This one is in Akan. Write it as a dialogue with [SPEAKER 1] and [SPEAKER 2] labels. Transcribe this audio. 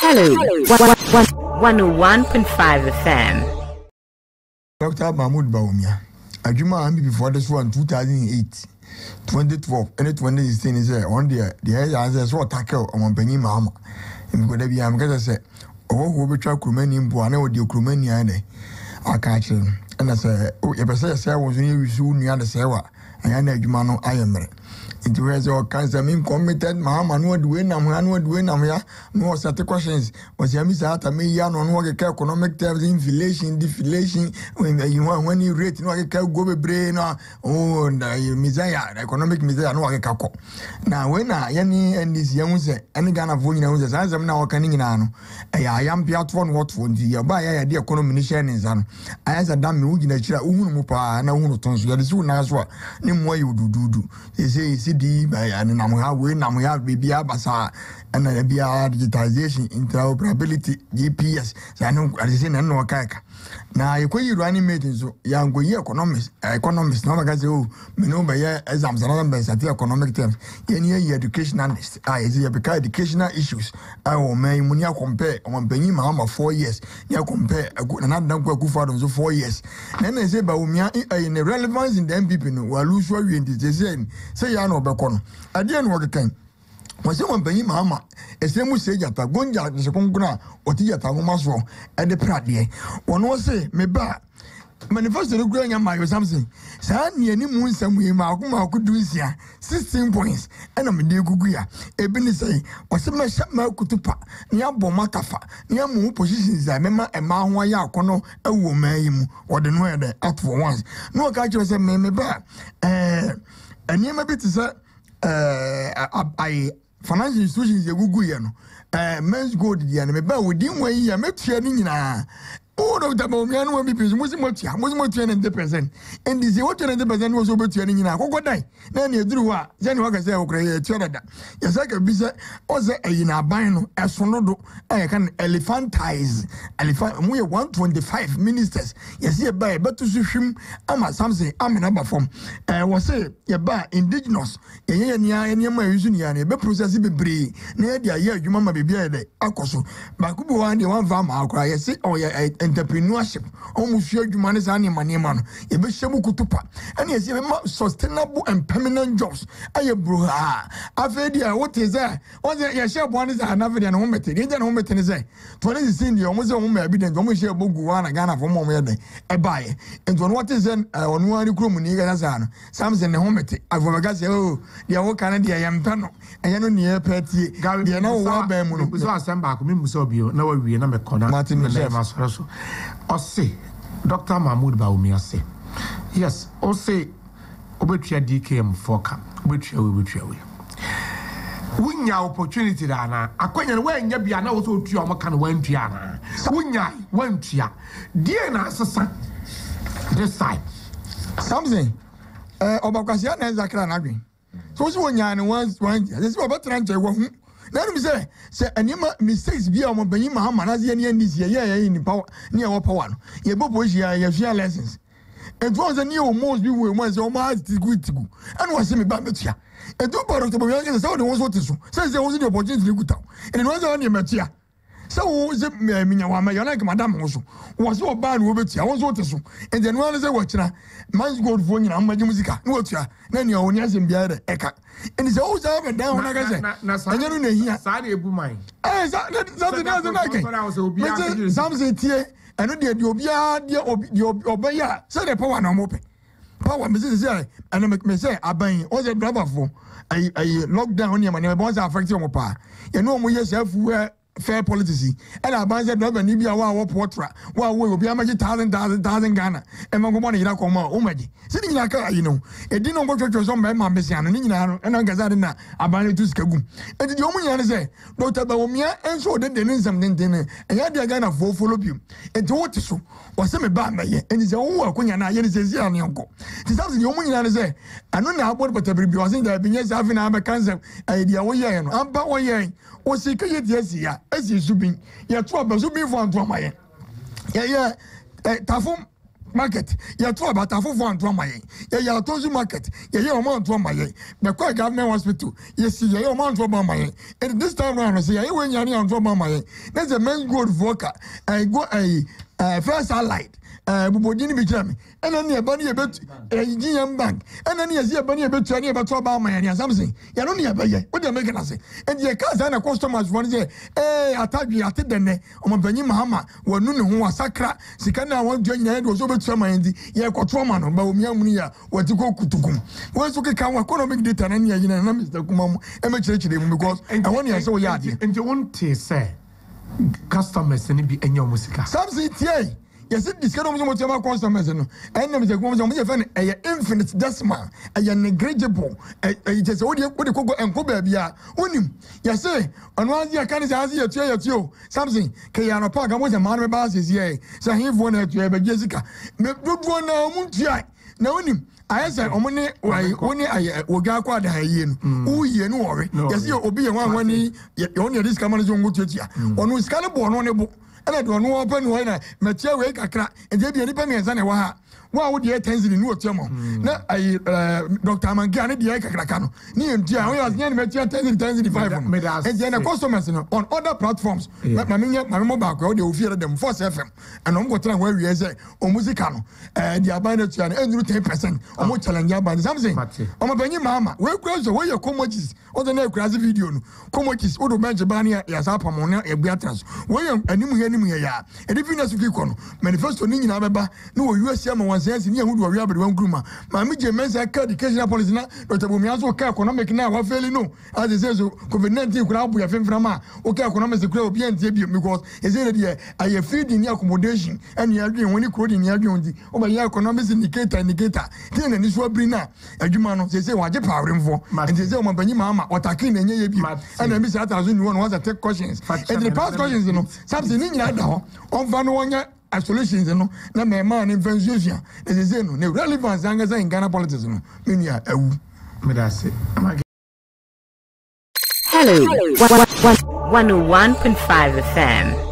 [SPEAKER 1] Hello, 101.5 FM.
[SPEAKER 2] Dr. Mahmoud Bawumia. Ajuma ambi before this one 2008, 2012, and 2016 is on the answer so tackle on Penny Mama. And because they am gonna say, oh, who be track Crumani in Buana or the Crumani, I catch him. And I say, oh, if I say I was new soon near the Sewa, and I know Jumano I am. It was all kinds of incompetent Mama, no doing, I'm doing, I'm here. No such questions. Was Yamisa at me, Yan on what economic terms, inflation, deflation, when you rate, no, I can go brain, oh, the Messiah, economic Messiah, no, I can. Now, when I and this young say, any kind of woman knows as I'm now canning in Ano, I am Piatron Watford, the buyer, the economy is on. I as a damn wood in a chair, Umupa, and I want to tell you, soon as what, name what you do. They say, CD by and Namuha, baby Abasa, and BR digitization, interoperability, GPS. So I know I say no kaka. Now you could running meetings, young go economists, no magazine, me know by exams and other best at the economic terms. Any education analyst, I see because educational issues. I will may munya compare on Benny Mahama 4 years. You compare a good another good father 4 years. Then I say Bawumia in the relevance in the MPP no while lose what we say ya no bekono ade no wokeken wose won panyi mama esemu se jata gonja de sekonguna oti jata ngoma so e de prade wono se me ba manifesto no gura nya mayo something sa ne ani mu nsam yi ma akoma akudu nsia 16 points ena me de gugu ya ebi ni say wose me sha ma kutupa ne abọ makafa ne amu positions za mema e ma ho ya akono ewo mayi mu wode no e de at for once no ka chi se me ba and you may be to say, I financial institutions, a good men's good, the enemy, but we didn't wait here, make sure in all of the Bawumia will be Muslim 20%. And this is what 20% was over to any in a die. Then you drew what? Then what I say, okay, yes, I can be said, also in a bino, as for no, I can elephantize, we 125 ministers. Yes, yeah, but to swim, I'm a something, I'm a number from. I was say, yeah, by indigenous, and my using but process be brave. Near the year, you mamma be beer, Akoso, but Kubu one farm, I'll cry, I say, oh, yeah. Entrepreneurship almost your humanity and money man. You be shabu kutupa. And yes, you have sustainable and permanent jobs. Aye, bro. I've heard what is that? What's that? Your share one is another than home meeting. Then home meeting is there. 20 is in the almost home evidence. Almost share Buguana Ghana for more than a buy. And what is then on one room in Yagazan? Something the home meeting. I've got oh, the old Canada, I am Tano. And you know near Petty. Gabriel, no one Bamunu. So I send back Mimusobio. No, we are number corner. Martin Maso. Or say, Dr. Mahmoud Bawumia say, yes, or say, Obetia DKM Foka, which we win your opportunity, Dana. I can't when you be an auto to your Macan went Tiana. Win ya, went ya. Dear Nasa, this time. Something. Obakasia is a clan agree. So when you once, this is what I'm now me say any mistakes be on Benny Mahama as any this year in power near our power. Ye bobo ye share lessons. And once a new most be once almost good to go. And was me back here. And two part of the Bawumia so the ones what to so. Says there was the opportunity to go. And it was on your matia. So was it me like Madame also. Was so bad with it. I was what to so. And then one is a watcher. Man's good for you, my music. No, then your own yes and beard eka. And it's always up and down, like I said. I don't know here. Sadly, a woman. Something else like it. Something here. I know the Obia, so the power no more. Power, Mrs. And I make me say, I buy all the brother for a lockdown here, my boss are affecting my pa. You know, we yourself were. Fair policy, and I buy that brother Nibia wa portrait. Well, we will be a magic thousand Ghana, and my money in a coma, Omagi. Sitting like you know, it didn't go to some man, Messian, and I got that I buy it to Skagum. And the woman say, Dr. Bawumia, and so then they need something, and yet they are going to follow you. And to what so was some bad, and it's all when you're not yet says, yeah, uncle. This is the woman say, I don't know about but every was in there, being yes, having a cancer idea. I'm about 1 year. O se ke yes ya esi subin ya to aba subin for anto amaye ya tafum market ya to about afofo anto amaye ya tozu market ya o man to amaye the kwa government hospital yes ya o man to amaye and this time round say ya we nyane anto amaye that's a men's gold voka I go first allied bubodini bi kira me ena ne eba ne yebet GM bank ena ne yesi eba ne yebet ne yebet to ba amaye ne something ya no ne yebeye we dey make na say and ye ka say na customers for say atadwi atedene omopanyi mahama wonu ne ho asakra sika na won dwa nyina de so betu amaye ndi ye kwoto ma no Bawumia muni ya wati ko kutukum we so ke kan economic data na ne yina na Mr. Kumam e me kire mu because I want you say we yade
[SPEAKER 1] and you want to say customers ni bi enyo musika
[SPEAKER 2] something tie yes this kind of mo customers no and Mr. Kumam mo ye fa infinite decimal negligible just what you go enko ba bia onim yes ono azi aka ni azi yatu something ke ya no pa ga mo se man me ba se ye say him for na tu e ba jesika me dodo na mu tia na onim I said, Omone, only Oga kwa da haye no. Uye no worry. Yes, you obi ye wan wani only this camera is on go to ya. Onu scan bo no nebo. Ela do no open we na metia we kakra. E je bi ani pa me nsa na wa ha. Wa wo de tensity ni otiamo. Na Dr. Mangia ne de kakra ka no. Ni entia wo ya nya metia tensity 5 no. E je na customers no on other platforms. Ma me mo ba kwa wo de ofie dem Force FM. And on go try we we say o musica no. The abandoned to an 10%. Omo challenge about something. Omo banyi mama. We cross we your commodities. O the na crazy video no. Commodities o do bench ban ya sapa mo na e biatras. We animu ya. E di fitness ki kono. Manifesto ni nyina beba na wo US am wan sense ni ehudu wi abede wan gruma. Ma mi je mensa ka educational policy na Dr. Bawumia so ka economic na wa fail no. As they say so COVID-19 kura abu ya femfra ma. O ka economic kura obi antie bi because e say dey aye feeding ni accommodation and you adwen woni clothing ni adwen ndi. O ba ya economic indicator tin na ni so abri na adwuma no say waje pawremfo and say o mabanyi mama otake na enye ye bi and na mi say atazo ni one was a take questions and the past questions no something ni nyina da ho on fa no wonya solutions no na me man invention na say no na relevance anga say in Ghana politics no me ya awu me da say
[SPEAKER 3] hello 101.5 FM